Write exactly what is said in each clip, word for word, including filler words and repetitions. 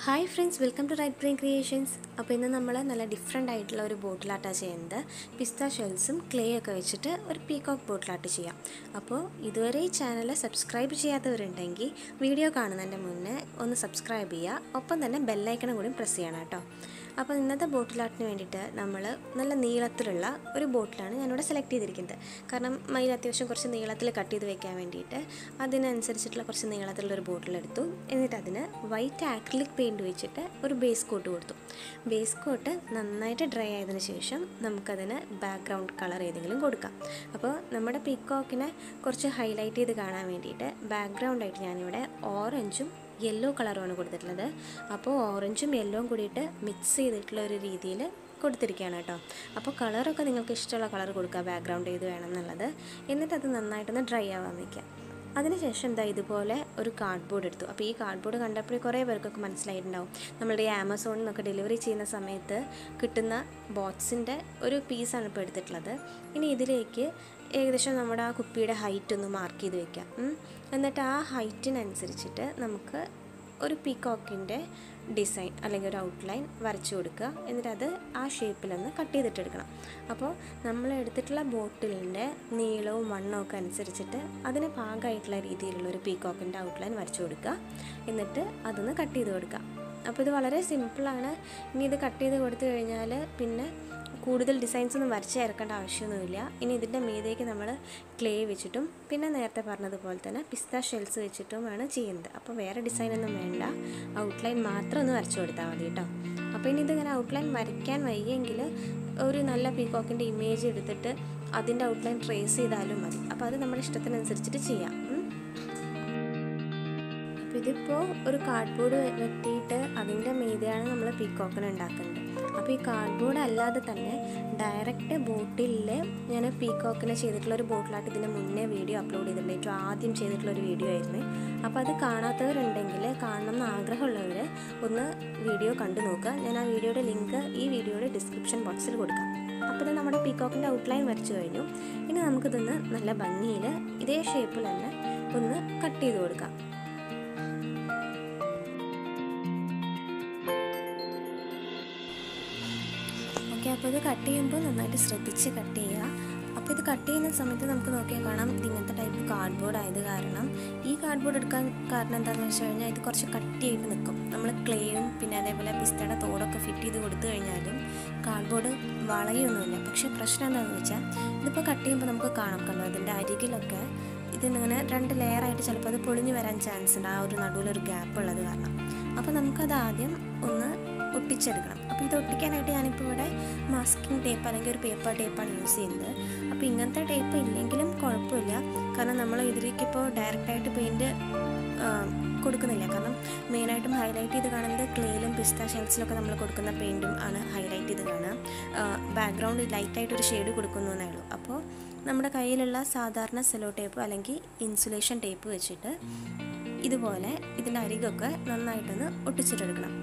Hi friends, welcome to Right Brain Creations. അപ്പോൾ ഇന്ന് നമ്മൾ നല്ല ഡിഫറെൻ്റ് ആയിട്ടുള്ള ഒരു ബോട്ടിലാട്ടാണ് ചെയ്യുന്നത്. പിസ്ത ഷെൽസും ക്ലേ ഒക്കെ വെച്ചിട്ട് ഒരു പീകോക്ക് ബോട്ടിലാട്ട് ചെയ്യാം. അപ്പോൾ ഇതുവരെ ഈ ചാനൽ സബ്സ്ക്രൈബ് ചെയ്യാത്തവരുണ്ടെങ്കിൽ വീഡിയോ കാണുന്നതിൻ്റെ മുന്നേ ഒന്ന് സബ്സ്ക്രൈബ് ചെയ്യുക, ഒപ്പം തന്നെ ബെല്ലൈക്കണും കൂടി പ്രസ് ചെയ്യണം കേട്ടോ. അപ്പോൾ ഇന്നത്തെ ബോട്ടിലാട്ടിന് വേണ്ടിയിട്ട് നമ്മൾ നല്ല നീളത്തിലുള്ള ഒരു ബോട്ടിലാണ് ഞാനിവിടെ സെലക്ട് ചെയ്തിരിക്കുന്നത്. കാരണം മയിൽ അത്യാവശ്യം കുറച്ച് നീളത്തിൽ കട്ട് ചെയ്ത് വെക്കാൻ വേണ്ടിയിട്ട് അതിനനുസരിച്ചിട്ടുള്ള കുറച്ച് നീളത്തിലുള്ള ഒരു ബോട്ടിലെടുത്തു. എന്നിട്ട് അതിന് വൈറ്റ് ആക്രിലിക് പെയിൻറ്റ് വെച്ചിട്ട് ഒരു ബേസ് കോട്ട് കൊടുത്തു. ബേസ് കോട്ട് നന്നായിട്ട് ഡ്രൈ ആയതിനു ശേഷം നമുക്കതിന് ബാക്ക്ഗ്രൗണ്ട് കളർ ഏതെങ്കിലും കൊടുക്കാം. അപ്പോൾ നമ്മുടെ പീകോക്കിനെ കുറച്ച് ഹൈലൈറ്റ് ചെയ്ത് കാണാൻ വേണ്ടിയിട്ട് ബാക്ക്ഗ്രൗണ്ടായിട്ട് ഞാനിവിടെ ഓറഞ്ചും യെല്ലോ കളറുമാണ് കൊടുത്തിട്ടുള്ളത്. അപ്പോൾ ഓറഞ്ചും യെല്ലോയും കൂടിയിട്ട് മിക്സ് ചെയ്തിട്ടുള്ള ഒരു രീതിയിൽ കൊടുത്തിരിക്കുകയാണ് കേട്ടോ. അപ്പോൾ കളറൊക്കെ നിങ്ങൾക്ക് ഇഷ്ടമുള്ള കളർ കൊടുക്കുക, ബാക്ക്ഗ്രൗണ്ട് ഏത് വേണം എന്നുള്ളത്. എന്നിട്ട് അത് നന്നായിട്ടൊന്ന് ഡ്രൈ ആവാൻ വയ്ക്കുക. അതിനുശേഷം എന്താ ഇതുപോലെ ഒരു കാർഡ്ബോർഡ് എടുത്തു. അപ്പോൾ ഈ കാർഡ്ബോർഡ് കണ്ടപ്പോൾ കുറേ പേർക്കൊക്കെ മനസ്സിലായിട്ടുണ്ടാവും, നമ്മളുടെ ഈ ആമസോണിൽ നിന്നൊക്കെ ഡെലിവറി ചെയ്യുന്ന സമയത്ത് കിട്ടുന്ന ബോക്സിൻ്റെ ഒരു പീസാണ് ഇപ്പോൾ എടുത്തിട്ടുള്ളത്. ഇനി ഇതിലേക്ക് ഏകദേശം നമ്മുടെ ആ കുപ്പിയുടെ ഹൈറ്റ് ഒന്ന് മാർക്ക് ചെയ്ത് വയ്ക്കാം. എന്നിട്ട് ആ ഹൈറ്റിനനുസരിച്ചിട്ട് നമുക്ക് ഒരു പീകോക്കിൻ്റെ ഡിസൈൻ അല്ലെങ്കിൽ ഒരു ഔട്ട്ലൈൻ വരച്ചു കൊടുക്കുക. എന്നിട്ട് അത് ആ ഷേപ്പിലൊന്ന് കട്ട് ചെയ്തിട്ടെടുക്കണം. അപ്പോൾ നമ്മൾ എടുത്തിട്ടുള്ള ബോട്ടിലിൻ്റെ നീളവും വണ്ണവും ഒക്കെ അനുസരിച്ചിട്ട് അതിന് പാകമായിട്ടുള്ള രീതിയിലുള്ള ഒരു പീകോക്കിൻ്റെ ഔട്ട്ലൈൻ വരച്ചു കൊടുക്കുക. എന്നിട്ട് അതൊന്ന് കട്ട് ചെയ്ത് കൊടുക്കുക. അപ്പോൾ ഇത് വളരെ സിമ്പിളാണ്. ഇനി ഇത് കട്ട് ചെയ്ത് കൊടുത്തു കഴിഞ്ഞാൽ പിന്നെ കൂടുതൽ ഡിസൈൻസ് ഒന്നും വരച്ച് ചേർക്കേണ്ട ആവശ്യമൊന്നുമില്ല. ഇനി ഇതിൻ്റെ മീതേക്ക് നമ്മൾ ക്ലേ വെച്ചിട്ടും പിന്നെ നേരത്തെ പറഞ്ഞതുപോലെ തന്നെ പിസ്ത ഷെൽസ് വെച്ചിട്ടുമാണ് ചെയ്യുന്നത്. അപ്പോൾ വേറെ ഡിസൈനൊന്നും വേണ്ട, ഔട്ട്ലൈൻ മാത്രം ഒന്ന് വരച്ചു കൊടുത്താൽ മതി കേട്ടോ. അപ്പോൾ ഇനി ഇതിങ്ങനെ ഔട്ട്ലൈൻ വരയ്ക്കാൻ വയ്യെങ്കിൽ ഒരു നല്ല പീകോക്കിൻ്റെ ഇമേജ് എടുത്തിട്ട് അതിൻ്റെ ഔട്ട്ലൈൻ ട്രേസ് ചെയ്താലും മതി. അപ്പോൾ അത് നമ്മുടെ ഇഷ്ടത്തിനനുസരിച്ചിട്ട് ചെയ്യാം. അപ്പോൾ ഇതിപ്പോൾ ഒരു കാർഡ്ബോർഡ് വെട്ടിയിട്ട് അതിൻ്റെ മീതെയാണ് നമ്മൾ പീകോക്കിന് ഉണ്ടാക്കുന്നത്. അപ്പോൾ ഈ കാർഡ്ബോർഡ് അല്ലാതെ തന്നെ ഡയറക്റ്റ് ബോട്ടിലിൽ ഞാൻ പീകോക്കിനെ ചെയ്തിട്ടുള്ള ഒരു ബോട്ടിലായിട്ട് ഇതിന് മുന്നേ വീഡിയോ അപ്ലോഡ് ചെയ്തിട്ടുണ്ട്. ഏറ്റവും ആദ്യം ചെയ്തിട്ടുള്ള ഒരു വീഡിയോ ആയിരുന്നു. അപ്പോൾ അത് കാണാത്തവരുണ്ടെങ്കിൽ കാണണം എന്ന് ആഗ്രഹമുള്ളവർ ഒന്ന് വീഡിയോ കണ്ടു നോക്കുക. ഞാൻ ആ വീഡിയോയുടെ ലിങ്ക് ഈ വീഡിയോയുടെ ഡിസ്ക്രിപ്ഷൻ ബോക്സിൽ കൊടുക്കാം. അപ്പോൾ ഇത് നമ്മുടെ പീകോക്കിൻ്റെ ഔട്ട്ലൈൻ വരച്ചു കഴിഞ്ഞു. ഇനി നമുക്കിതൊന്ന് നല്ല ഭംഗിയിൽ ഇതേ ഷേപ്പിൽ തന്നെ ഒന്ന് കട്ട് ചെയ്ത് കൊടുക്കാം. ഓക്കെ, അപ്പോൾ ഇത് കട്ട് ചെയ്യുമ്പോൾ നന്നായിട്ട് ശ്രദ്ധിച്ച് കട്ട് ചെയ്യുക. അപ്പോൾ ഇത് കട്ട് ചെയ്യുന്ന സമയത്ത് നമുക്ക് നോക്കിയാൽ കാണാം, ഇത് ഇങ്ങനത്തെ ടൈപ്പ് കാർഡ്ബോർഡ് ആയത് കാരണം ഈ കാർഡ്ബോർഡ് എടുക്കാൻ കാരണം എന്താണെന്ന് വെച്ച് കഴിഞ്ഞാൽ ഇത് കുറച്ച് കട്ടിയായിട്ട് നിൽക്കും. നമ്മൾ ക്ലേയും പിന്നെ അതേപോലെ പിസ്തയുടെ തോടൊക്കെ ഫിറ്റ് ചെയ്ത് കൊടുത്തു കഴിഞ്ഞാലും കാർഡ്ബോർഡ് വളയൊന്നുമില്ല. പക്ഷേ പ്രശ്നം എന്താണെന്ന് വെച്ചാൽ ഇതിപ്പോൾ കട്ട് ചെയ്യുമ്പോൾ നമുക്ക് കാണാം, കണ്ടോ ഇതിൻ്റെ അരികിലൊക്കെ ഇതിനിങ്ങനെ രണ്ട് ലെയറായിട്ട് ചിലപ്പോൾ അത് പൊളിഞ്ഞു വരാൻ ചാൻസ് ഉണ്ട്, ആ ഒരു നടുവിലൊരു ഗ്യാപ്പ് ഉള്ളത് കാരണം. അപ്പോൾ നമുക്കത് ആദ്യം ഒന്ന് ഒട്ടിച്ചെടുക്കണം. അപ്പോൾ ഇത് ഒട്ടിക്കാനായിട്ട് ഞാനിപ്പോൾ ഇവിടെ മാസ്കിംഗ് ടേപ്പ് അല്ലെങ്കിൽ ഒരു പേപ്പർ ടേപ്പാണ് യൂസ് ചെയ്യുന്നത്. അപ്പോൾ ഇങ്ങനത്തെ ടേപ്പ് ഇല്ലെങ്കിലും കുഴപ്പമില്ല, കാരണം നമ്മൾ ഇതിലേക്കിപ്പോൾ ഡയറക്റ്റായിട്ട് പെയിൻറ്റ് കൊടുക്കുന്നില്ല. കാരണം മെയിനായിട്ടും ഹൈലൈറ്റ് ചെയ്ത് കാണുന്നത് ക്ലേയിലും പിസ്ത ഷെൽസിലൊക്കെ നമ്മൾ കൊടുക്കുന്ന പെയിൻറ്റും ആണ് ഹൈലൈറ്റ് ചെയ്ത് കാണുക. ബാക്ക്ഗ്രൗണ്ട് ലൈറ്റായിട്ടൊരു ഷെയ്ഡ് കൊടുക്കുന്നു എന്നേ ഉള്ളൂ. അപ്പോൾ നമ്മുടെ കയ്യിലുള്ള സാധാരണ സെലോ ടേപ്പ് അല്ലെങ്കിൽ ഇൻസുലേഷൻ ടേപ്പ് വെച്ചിട്ട് ഇതുപോലെ ഇതിൻ്റെ അരികൊക്കെ നന്നായിട്ടൊന്ന് ഒട്ടിച്ചിട്ടെടുക്കണം.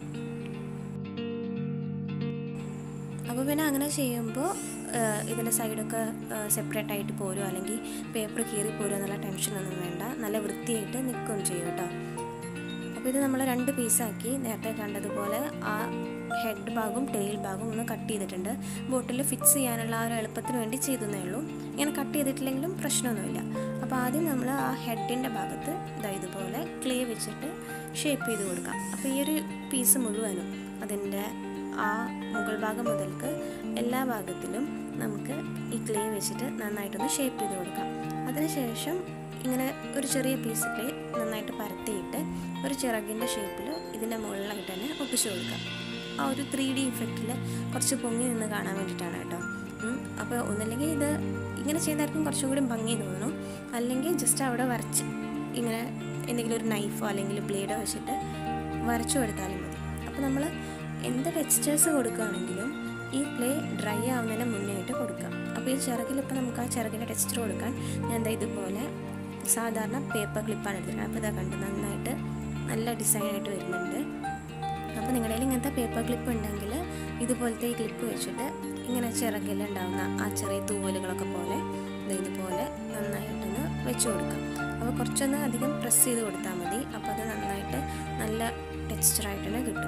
അപ്പോൾ പിന്നെ അങ്ങനെ ചെയ്യുമ്പോൾ ഇതിൻ്റെ സൈഡൊക്കെ സെപ്പറേറ്റ് ആയിട്ട് പോരുമോ അല്ലെങ്കിൽ പേപ്പർ കീറി പോരുമോ എന്നുള്ള ടെൻഷനൊന്നും വേണ്ട, നല്ല വൃത്തിയായിട്ട് നിൽക്കുകയും ചെയ്യും കേട്ടോ. അപ്പോൾ ഇത് നമ്മൾ രണ്ട് പീസാക്കി നേരത്തെ കണ്ടതുപോലെ ആ ഹെഡ് ഭാഗവും ടെയിൽ ഭാഗവും ഒന്ന് കട്ട് ചെയ്തിട്ടുണ്ട്. ബോട്ടിൽ ഫിക്സ് ചെയ്യാനുള്ള ആ ഒരു എളുപ്പത്തിന് വേണ്ടി ചെയ്തേ ഉള്ളൂ. ഇങ്ങനെ കട്ട് ചെയ്തിട്ടില്ലെങ്കിലും പ്രശ്നമൊന്നുമില്ല. അപ്പോൾ ആദ്യം നമ്മൾ ആ ഹെഡിൻ്റെ ഭാഗത്ത് ഇതാ ഇതുപോലെ ക്ലേ വെച്ചിട്ട് ഷേപ്പ് ചെയ്ത് കൊടുക്കാം. അപ്പോൾ ഈ ഒരു പീസ് മുഴുവനും അതിൻ്റെ ആ മുകൾ ഭാഗം മുതൽക്ക് എല്ലാ ഭാഗത്തിലും നമുക്ക് ഈ ക്ലേ വെച്ചിട്ട് നന്നായിട്ടൊന്ന് ഷേപ്പ് ചെയ്ത് കൊടുക്കാം. അതിനുശേഷം ഇങ്ങനെ ഒരു ചെറിയ പീസ് ക്ലേ നന്നായിട്ട് പരത്തിയിട്ട് ഒരു ചിറകിൻ്റെ ഷേപ്പിൽ ഇതിൻ്റെ മുകളിലായിട്ട് തന്നെ ഒട്ടിച്ചു കൊടുക്കാം. ആ ഒരു ത്രീ ഡി ഇഫക്റ്റിൽ കുറച്ച് പൊങ്ങി നിന്ന് കാണാൻ വേണ്ടിയിട്ടാണ് കേട്ടോ. അപ്പോൾ ഒന്നല്ലെങ്കിൽ ഇത് ഇങ്ങനെ ചെയ്തായിരിക്കും കുറച്ചും കൂടി ഭംഗി തോന്നും, അല്ലെങ്കിൽ ജസ്റ്റ് അവിടെ വരച്ച് ഇങ്ങനെ എന്തെങ്കിലും ഒരു നൈഫോ അല്ലെങ്കിൽ ബ്ലേഡോ വെച്ചിട്ട് വരച്ചു കൊടുത്താലും മതി. അപ്പോൾ നമ്മൾ എന്ത് ടെക്സ്ചേഴ്സ് കൊടുക്കുകയാണെങ്കിലും ഈ ക്ലേ ഡ്രൈ ആവുന്നതിന് മുന്നേ ആയിട്ട് കൊടുക്കുക. അപ്പോൾ ഈ ചിറകിൽ ഇപ്പോൾ നമുക്ക് ആ ചിറകിൻ്റെ ടെക്സ്ചർ കൊടുക്കാൻ ഞാൻ എന്താ ഇതുപോലെ സാധാരണ പേപ്പർ ക്ലിപ്പാണ് എടുത്തിട്ടുള്ളത്. അപ്പോൾ ഇതാ കണ്ട് നന്നായിട്ട് നല്ല ഡിസൈനായിട്ട് വരുന്നുണ്ട്. അപ്പോൾ നിങ്ങളുടെ കയ്യിൽ ഇങ്ങനത്തെ പേപ്പർ ക്ലിപ്പ് ഉണ്ടെങ്കിൽ ഇതുപോലത്തെ ഈ ക്ലിപ്പ് വെച്ചിട്ട് ഇങ്ങനെ ചിറകിലുണ്ടാവുന്ന ആ ചെറിയ തൂവലുകളൊക്കെ പോലെ ഇതുപോലെ നന്നായിട്ടൊന്ന് വെച്ച് കൊടുക്കാം. അപ്പോൾ കുറച്ചൊന്ന് അധികം പ്രസ് ചെയ്ത് കൊടുത്താൽ മതി. അപ്പോൾ അത് നന്നായിട്ട് നല്ല ടെക്സ്ചറായിട്ട് തന്നെ കിട്ടും.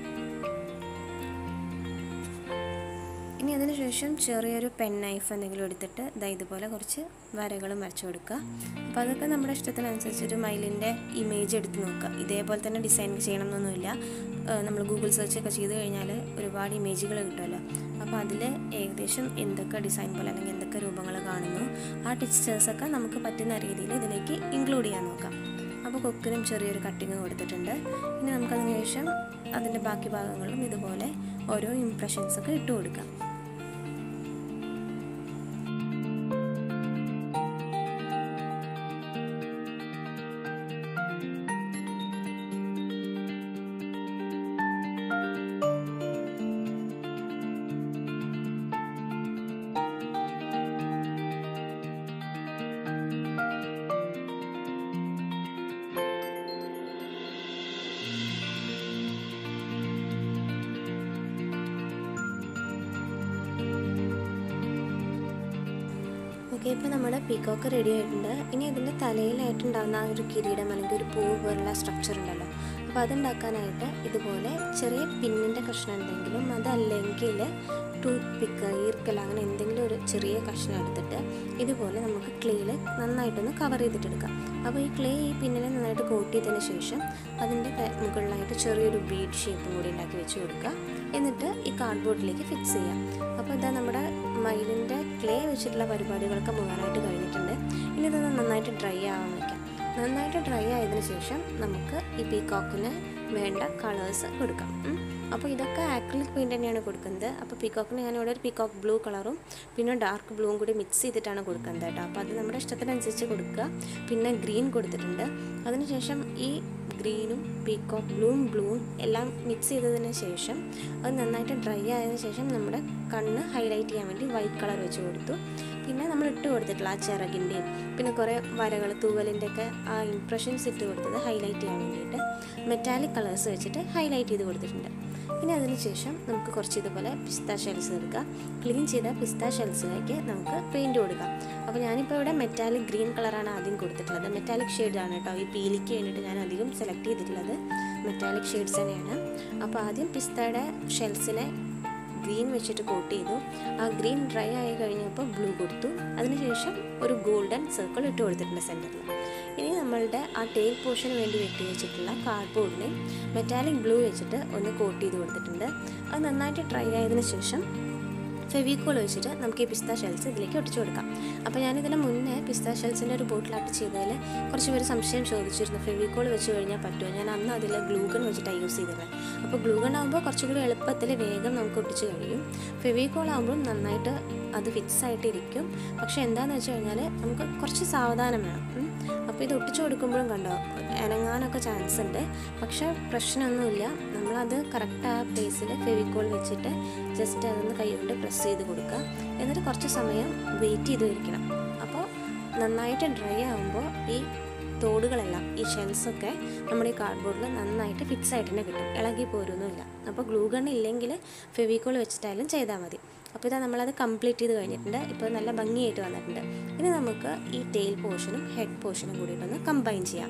ഇനി അതിന് ശേഷം ചെറിയൊരു പെൻ നൈഫ് എന്തെങ്കിലും എടുത്തിട്ട് ഇതാ ഇതുപോലെ കുറച്ച് വരകൾ വരച്ചു കൊടുക്കുക. അപ്പോൾ അതൊക്കെ നമ്മുടെ ഇഷ്ടത്തിനനുസരിച്ചൊരു മയിലിൻ്റെ ഇമേജ് എടുത്ത് നോക്കുക. ഇതേപോലെ തന്നെ ഡിസൈൻ ചെയ്യണം എന്നൊന്നുമില്ല. നമ്മൾ ഗൂഗിൾ സെർച്ചൊക്കെ ചെയ്ത് കഴിഞ്ഞാൽ ഒരുപാട് ഇമേജുകൾ കിട്ടുമല്ലോ. അപ്പോൾ അതിൽ ഏകദേശം എന്തൊക്കെ ഡിസൈൻ പോലെ അല്ലെങ്കിൽ എന്തൊക്കെ രൂപങ്ങൾ കാണുന്നു ആ ടെക്സ്ചേഴ്സൊക്കെ നമുക്ക് പറ്റുന്ന രീതിയിൽ ഇതിലേക്ക് ഇൻക്ലൂഡ് ചെയ്യാൻ നോക്കാം. അപ്പോൾ കൊക്കിനും ചെറിയൊരു കട്ടിങ് കൊടുത്തിട്ടുണ്ട്. ഇനി നമുക്കതിന് ശേഷം അതിൻ്റെ ബാക്കി ഭാഗങ്ങളും ഇതുപോലെ ഓരോ ഇംപ്രഷൻസൊക്കെ ഇട്ട് കൊടുക്കാം. ഓക്കെ, ഇപ്പോൾ നമ്മുടെ പീക്കോക്ക് റെഡി ആയിട്ടുണ്ട്. ഇനി അതിൻ്റെ തലയിലായിട്ടുണ്ടാകുന്ന ആ ഒരു കിരീടം അല്ലെങ്കിൽ ഒരു പൂവ് പോലുള്ള സ്ട്രക്ചർ ഉണ്ടല്ലോ, അപ്പോൾ അതുണ്ടാക്കാനായിട്ട് ഇതുപോലെ ചെറിയ പിന്നിൻ്റെ കഷ്ണം എന്തെങ്കിലും, അതല്ലെങ്കിൽ ടൂത്ത് പിക്ക്, ഈർക്കൽ, അങ്ങനെ എന്തെങ്കിലും ഒരു ചെറിയ കഷ്ണം എടുത്തിട്ട് ഇതുപോലെ നമുക്ക് ക്ലേയിൽ നന്നായിട്ടൊന്ന് കവർ ചെയ്തിട്ടെടുക്കാം. അപ്പോൾ ഈ ക്ലേ ഈ പിന്നിനെ നന്നായിട്ട് കോട്ട് ചെയ്തതിന് ശേഷം അതിൻ്റെ മുകളിലായിട്ട് ചെറിയൊരു ബീഡ് ഷേപ്പും കൂടി ഉണ്ടാക്കി വെച്ച് കൊടുക്കുക. എന്നിട്ട് ഈ കാർഡ്ബോർഡിലേക്ക് ഫിക്സ് ചെയ്യാം. അപ്പോൾ ഇതാ നമ്മുടെ മയിലിൻ്റെ ക്ലേ വെച്ചിട്ടുള്ള പരിപാടികളൊക്കെ മുഴുവനായിട്ട് കഴിഞ്ഞിട്ടുണ്ട്. ഇനി ഇതൊന്ന് നന്നായിട്ട് ഡ്രൈ ആവാൻ വയ്ക്കാം. നന്നായിട്ട് ഡ്രൈ ആയതിനു ശേഷം നമുക്ക് ഈ പീക്കോക്കിന് വേണ്ട കളേഴ്സ് കൊടുക്കാം. അപ്പോൾ ഇതൊക്കെ ആക്രിലിക് പെയിൻറ്റ് തന്നെയാണ് കൊടുക്കുന്നത്. അപ്പോൾ പീക്കോക്കിന് ഞാനിവിടെ ഒരു പീക്കോക്ക് ബ്ലൂ കളറും പിന്നെ ഡാർക്ക് ബ്ലൂവും കൂടി മിക്സ് ചെയ്തിട്ടാണ് കൊടുക്കുന്നത് കേട്ടോ. അപ്പോൾ അത് നമ്മുടെ ഇഷ്ടത്തിനനുസരിച്ച് കൊടുക്കുക. പിന്നെ ഗ്രീൻ കൊടുത്തിട്ടുണ്ട്. അതിനുശേഷം ഈ ഗ്രീനും പീക്കോക്ക് ബ്ലൂവും ബ്ലൂവും എല്ലാം മിക്സ് ചെയ്തതിന് ശേഷം അത് നന്നായിട്ട് ഡ്രൈ ആയതിനു ശേഷം നമ്മുടെ കണ്ണ് ഹൈലൈറ്റ് ചെയ്യാൻ വേണ്ടി വൈറ്റ് കളർ വെച്ച് കൊടുത്തു. പിന്നെ നമ്മൾ ഇട്ട് കൊടുത്തിട്ടുള്ള ആ ചിറകിൻ്റെയും പിന്നെ കുറേ വരകൾ തൂവലിൻ്റെ ഒക്കെ ആ ഇംപ്രഷൻസ് ഇട്ട് കൊടുത്തത് ഹൈലൈറ്റ് ചെയ്യാൻ വേണ്ടിയിട്ട് മെറ്റാലിക് കളേഴ്സ് വെച്ചിട്ട് ഹൈലൈറ്റ് ചെയ്ത് കൊടുത്തിട്ടുണ്ട്. ഇനി അതിന് ശേഷം നമുക്ക് കുറച്ച് ഇതുപോലെ പിസ്ത ഷെൽസ് എടുക്കുക. ക്ലീൻ ചെയ്ത പിസ്ത ഷെൽസിലേക്ക് നമുക്ക് പെയിൻറ്റ് കൊടുക്കാം. അപ്പോൾ ഞാനിപ്പോൾ ഇവിടെ മെറ്റാലിക് ഗ്രീൻ കളറാണ് ആദ്യം കൊടുത്തിട്ടുള്ളത്. മെറ്റാലിക് ഷെയ്ഡാണ് കേട്ടോ ഈ പീലിക്ക് വേണ്ടിയിട്ട് ഞാൻ അധികം സെലക്ട് ചെയ്തിട്ടുള്ളത് മെറ്റാലിക് ഷെയ്ഡ്സ് തന്നെയാണ്. അപ്പോൾ ആദ്യം പിസ്തയുടെ ഷെൽസിനെ ഗ്രീൻ വെച്ചിട്ട് കോട്ട് ചെയ്തു. ആ ഗ്രീൻ ഡ്രൈ ആയി കഴിഞ്ഞപ്പോൾ ബ്ലൂ കൊടുത്തു. അതിനുശേഷം ഒരു ഗോൾഡൻ സർക്കിൾ ഇട്ട് കൊടുത്തിട്ടുണ്ട് സെൻറ്ററിൽ. ഇനി നമ്മളുടെ ആ ടെയിൽ പോർഷന് വേണ്ടി വെട്ടി വെച്ചിട്ടുള്ള കാർഡ്ബോർഡിനെ മെറ്റാലിക് ബ്ലൂ വെച്ചിട്ട് ഒന്ന് കോട്ട് ചെയ്ത് കൊടുത്തിട്ടുണ്ട്. അത് നന്നായിട്ട് ഡ്രൈ ആയതിനു ശേഷം ഫെവിക്കോൾ വെച്ചിട്ട് നമുക്ക് ഈ പിസ്ത ഷെൽസ് ഇതിലേക്ക് ഒട്ടിച്ചു കൊടുക്കാം. അപ്പോൾ ഞാനിതിന് മുന്നേ പിസ്ത ഷെൽസിൻ്റെ ഒരു ബോട്ടിലാട്ട് ചെയ്തതിൽ കുറച്ച് പേര് സംശയം ചോദിച്ചിരുന്നു, ഫെവിക്കോൾ വെച്ച് കഴിഞ്ഞാൽ പറ്റുമോ? ഞാൻ അന്ന് അതിൽ ഗ്ലൂഗൺ വെച്ചിട്ടാണ് യൂസ് ചെയ്തത്. അപ്പോൾ ഗ്ലൂഗൺ ആകുമ്പോൾ കുറച്ചുകൂടി എളുപ്പത്തിൽ വേഗം നമുക്ക് ഒട്ടിച്ച് കഴിയും. ഫെവിക്കോൾ ആകുമ്പോഴും നന്നായിട്ട് അത് ഫിക്സ് ആയിട്ടിരിക്കും. പക്ഷേ എന്താണെന്ന് വെച്ച് കഴിഞ്ഞാൽ നമുക്ക് കുറച്ച് സാവധാനം വേണം. അപ്പോൾ ഇത് ഒട്ടിച്ചു കൊടുക്കുമ്പോഴും കണ്ടോ അനങ്ങാനൊക്കെ ചാൻസ് ഉണ്ട്. പക്ഷേ പ്രശ്നമൊന്നുമില്ല. നമ്മളത് കറക്റ്റ് ആ പ്ലേസിൽ ഫെവിക്കോൾ വെച്ചിട്ട് ജസ്റ്റ് അതൊന്ന് കൈകൊണ്ട് പ്രസ് ചെയ്ത് കൊടുക്കുക. എന്നിട്ട് കുറച്ച് സമയം വെയിറ്റ് ചെയ്ത് ഇരിക്കണം. അപ്പോൾ നന്നായിട്ട് ഡ്രൈ ആകുമ്പോൾ ഈ തോടുകളെല്ലാം ഈ ഷെൽസൊക്കെ നമ്മുടെ ഈ കാർഡ്ബോർഡിൽ നന്നായിട്ട് ഫിക്സ് ആയിട്ട് തന്നെ കിട്ടും, ഇളകി പോരൊന്നുമില്ല. അപ്പോൾ ഗ്ലൂ ഗൺ ഇല്ലെങ്കിൽ ഫെവിക്കോൾ വെച്ചിട്ടായാലും ചെയ്താൽ മതി. അപ്പോൾ ഇതാ നമ്മളത് കംപ്ലീറ്റ് ചെയ്ത് കഴിഞ്ഞിട്ടുണ്ട്. ഇപ്പോൾ നല്ല ഭംഗിയായിട്ട് വന്നിട്ടുണ്ട്. ഇനി നമുക്ക് ഈ ടെയിൽ പോർഷനും ഹെഡ് പോർഷനും കൂടിയിട്ടൊന്ന് കമ്പൈൻ ചെയ്യാം.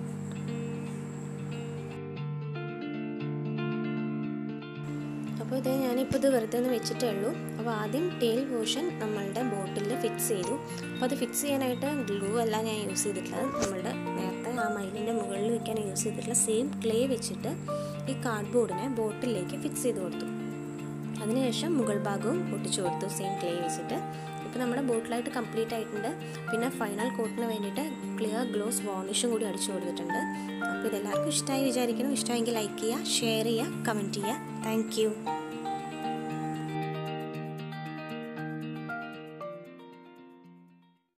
അപ്പോൾ ഇത് ഞാനിപ്പോൾ ഇത് വെറുതെ ഒന്ന് വെച്ചിട്ടേ ഉള്ളൂ. അപ്പോൾ ആദ്യം ടെയിൽ പോർഷൻ നമ്മളുടെ ബോട്ടിൽ ഫിക്സ് ചെയ്തു. അപ്പോൾ അത് ഫിക്സ് ചെയ്യാനായിട്ട് ഗ്ലൂ അല്ല ഞാൻ യൂസ് ചെയ്തിട്ടുള്ളത്. നമ്മളുടെ നേരത്തെ ആ മയിലിൻ്റെ മുകളിൽ വെക്കാൻ യൂസ് ചെയ്തിട്ടുള്ള സെയിം ക്ലേ വെച്ചിട്ട് ഈ കാർഡ്ബോർഡിനെ ബോട്ടിലേക്ക് ഫിക്സ് ചെയ്ത് കൊടുത്തു. അതിനുശേഷം മുകൾ ഭാഗവും ഒട്ടിച്ചു കൊടുത്തു സെയിം ക്ലേ വെച്ചിട്ട്. ഇപ്പോൾ നമ്മുടെ ബോട്ടിലായിട്ട് കംപ്ലീറ്റ് ആയിട്ടുണ്ട്. പിന്നെ ഫൈനൽ കോട്ടിന് വേണ്ടിയിട്ട് ക്ലിയർ ഗ്ലോസ് വാർണിഷും കൂടി അടിച്ചു കൊടുത്തിട്ടുണ്ട്. അപ്പോൾ ഇതെല്ലാവർക്കും ഇഷ്ടമായി വിചാരിക്കണം. ഇഷ്ടമെങ്കിൽ ലൈക്ക് ചെയ്യുക, ഷെയർ ചെയ്യുക, കമൻറ്റ് ചെയ്യുക. Thank U.